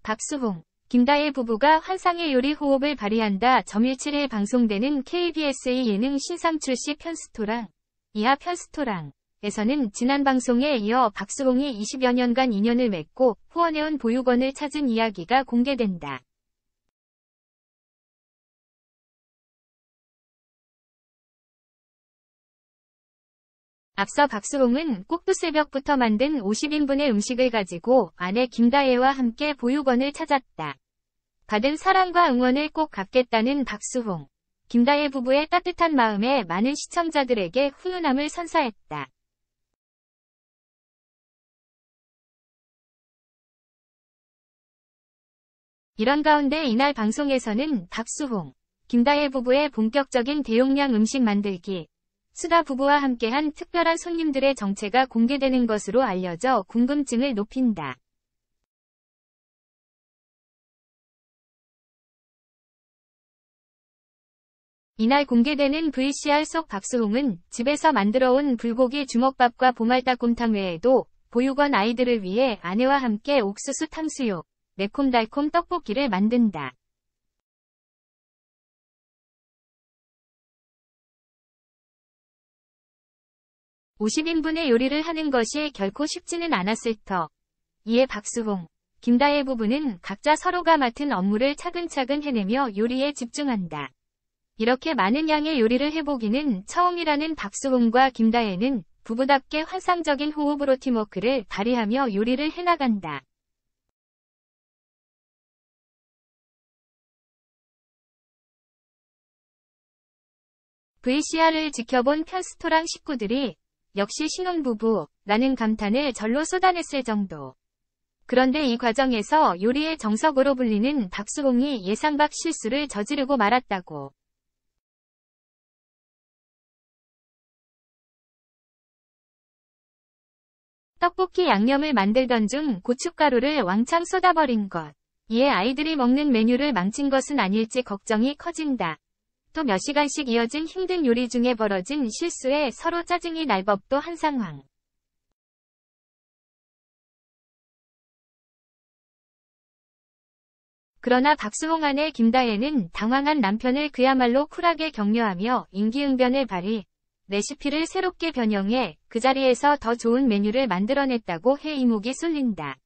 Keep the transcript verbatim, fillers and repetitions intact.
박수홍, 김다혜 부부가 환상의 요리 호흡을 발휘한다. 점일칠 일 방송되는 케이비에스의 예능 신상 출시 편스토랑, 이하 편스토랑 에서는 지난 방송에 이어 박수홍이 이십여 년간 인연을 맺고 후원해온 보육원을 찾은 이야기가 공개된다. 앞서 박수홍은 꼭두새벽부터 만든 오십 인분의 음식을 가지고 아내 김다혜와 함께 보육원을 찾았다. 받은 사랑과 응원을 꼭 갚겠다는 박수홍, 김다혜 부부의 따뜻한 마음에 많은 시청자들에게 훈훈함을 선사했다. 이런 가운데 이날 방송에서는 박수홍, 김다혜 부부의 본격적인 대용량 음식 만들기, 수다 부부와 함께한 특별한 손님들의 정체가 공개되는 것으로 알려져 궁금증을 높인다. 이날 공개되는 브이씨알 속 박수홍은 집에서 만들어온 불고기 주먹밥과 보말닭곰탕 외에도 보육원 아이들을 위해 아내와 함께 옥수수 탕수육, 매콤달콤 떡볶이를 만든다. 오십 인분의 요리를 하는 것이 결코 쉽지는 않았을 터. 이에 박수홍, 김다혜 부부는 각자 서로가 맡은 업무를 차근차근 해내며 요리에 집중한다. 이렇게 많은 양의 요리를 해보기는 처음이라는 박수홍과 김다혜는 부부답게 환상적인 호흡으로 팀워크를 발휘하며 요리를 해나간다. 브이씨알을 지켜본 편스토랑 식구들이 역시 신혼부부 라는 감탄을 절로 쏟아냈을 정도. 그런데 이 과정에서 요리의 정석으로 불리는 박수홍이 예상 밖 실수를 저지르고 말았다고. 떡볶이 양념을 만들던 중 고춧가루를 왕창 쏟아버린 것. 이에 아이들이 먹는 메뉴를 망친 것은 아닐지 걱정이 커진다. 또 몇 시간씩 이어진 힘든 요리 중에 벌어진 실수에 서로 짜증이 날 법도 한 상황. 그러나 박수홍 아내 김다혜는 당황한 남편을 그야말로 쿨하게 격려하며 임기응변을 발휘, 레시피를 새롭게 변형해 그 자리에서 더 좋은 메뉴를 만들어냈다고 해 이목이 쏠린다.